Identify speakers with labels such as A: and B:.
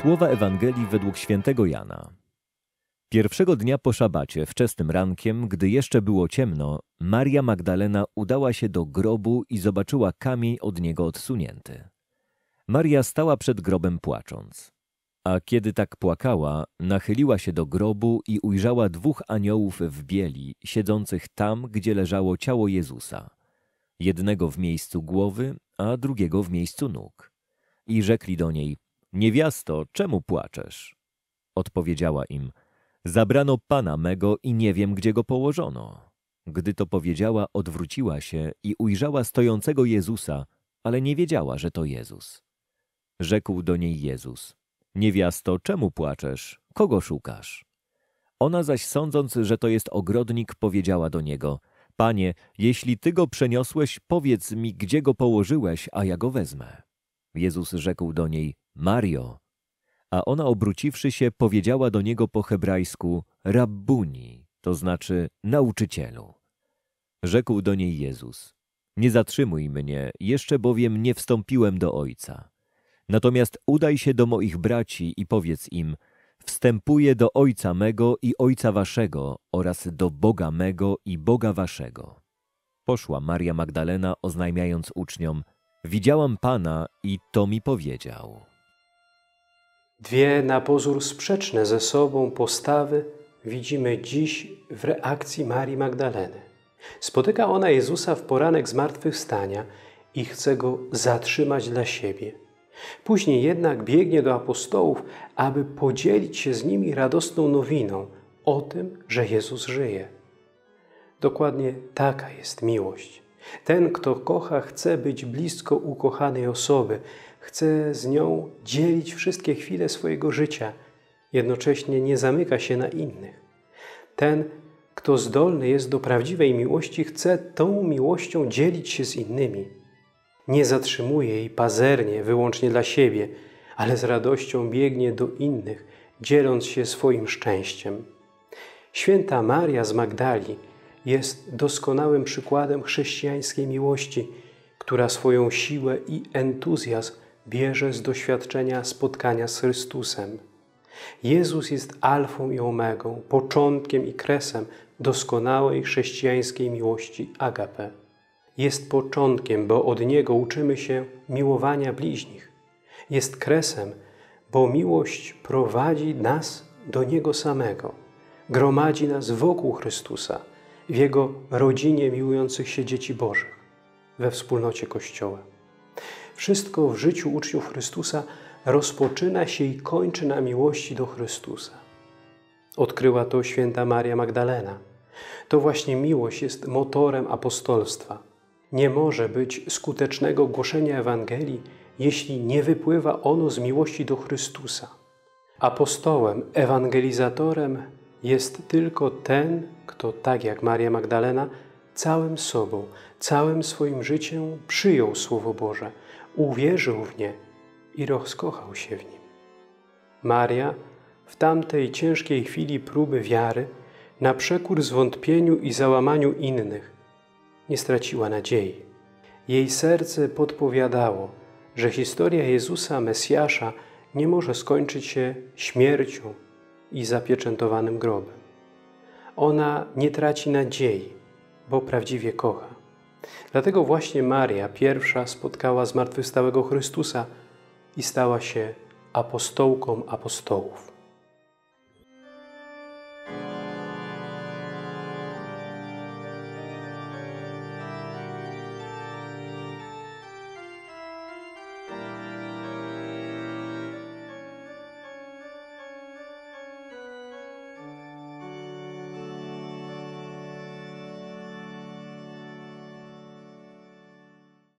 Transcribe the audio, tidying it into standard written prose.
A: Słowa Ewangelii według świętego Jana. Pierwszego dnia po szabacie, wczesnym rankiem, gdy jeszcze było ciemno, Maria Magdalena udała się do grobu i zobaczyła kamień od niego odsunięty. Maria stała przed grobem płacząc. A kiedy tak płakała, nachyliła się do grobu i ujrzała dwóch aniołów w bieli, siedzących tam, gdzie leżało ciało Jezusa. Jednego w miejscu głowy, a drugiego w miejscu nóg. I rzekli do niej: „Niewiasto, czemu płaczesz?” Odpowiedziała im: „Zabrano Pana mego i nie wiem, gdzie go położono”. Gdy to powiedziała, odwróciła się i ujrzała stojącego Jezusa, ale nie wiedziała, że to Jezus. Rzekł do niej Jezus: „Niewiasto, czemu płaczesz? Kogo szukasz?” Ona zaś, sądząc, że to jest ogrodnik, powiedziała do niego: „Panie, jeśli ty go przeniosłeś, powiedz mi, gdzie go położyłeś, a ja go wezmę”. Jezus rzekł do niej: „Mario”. A ona, obróciwszy się, powiedziała do niego po hebrajsku: „Rabbuni”, to znaczy nauczycielu. Rzekł do niej Jezus: „Nie zatrzymuj mnie, jeszcze bowiem nie wstąpiłem do Ojca. Natomiast udaj się do moich braci i powiedz im: wstępuję do Ojca mego i Ojca waszego oraz do Boga mego i Boga waszego”. Poszła Maria Magdalena, oznajmiając uczniom: „Widziałam Pana i to mi powiedział”.
B: Dwie na pozór sprzeczne ze sobą postawy widzimy dziś w reakcji Marii Magdaleny. Spotyka ona Jezusa w poranek zmartwychwstania i chce Go zatrzymać dla siebie. Później jednak biegnie do apostołów, aby podzielić się z nimi radosną nowiną o tym, że Jezus żyje. Dokładnie taka jest miłość. Ten, kto kocha, chce być blisko ukochanej osoby, chce z nią dzielić wszystkie chwile swojego życia, jednocześnie nie zamyka się na innych. Ten, kto zdolny jest do prawdziwej miłości, chce tą miłością dzielić się z innymi. Nie zatrzymuje jej pazernie, wyłącznie dla siebie, ale z radością biegnie do innych, dzieląc się swoim szczęściem. Święta Maria z Magdali jest doskonałym przykładem chrześcijańskiej miłości, która swoją siłę i entuzjazm bierze z doświadczenia spotkania z Chrystusem. Jezus jest alfą i omegą, początkiem i kresem doskonałej chrześcijańskiej miłości agape. Jest początkiem, bo od Niego uczymy się miłowania bliźnich. Jest kresem, bo miłość prowadzi nas do Niego samego. Gromadzi nas wokół Chrystusa, w Jego rodzinie miłujących się dzieci Bożych, we wspólnocie Kościoła. Wszystko w życiu uczniów Chrystusa rozpoczyna się i kończy na miłości do Chrystusa. Odkryła to święta Maria Magdalena. To właśnie miłość jest motorem apostolstwa. Nie może być skutecznego głoszenia Ewangelii, jeśli nie wypływa ono z miłości do Chrystusa. Apostołem, ewangelizatorem jest tylko ten, kto, tak jak Maria Magdalena, całym sobą, całym swoim życiem przyjął Słowo Boże, uwierzył w nie i rozkochał się w nim. Maria w tamtej ciężkiej chwili próby wiary, na przekór zwątpieniu i załamaniu innych, nie straciła nadziei. Jej serce podpowiadało, że historia Jezusa, Mesjasza, nie może skończyć się śmiercią i zapieczętowanym grobem. Ona nie traci nadziei, bo prawdziwie kocha. Dlatego właśnie Maria pierwsza spotkała zmartwychwstałego Chrystusa i stała się apostołką apostołów.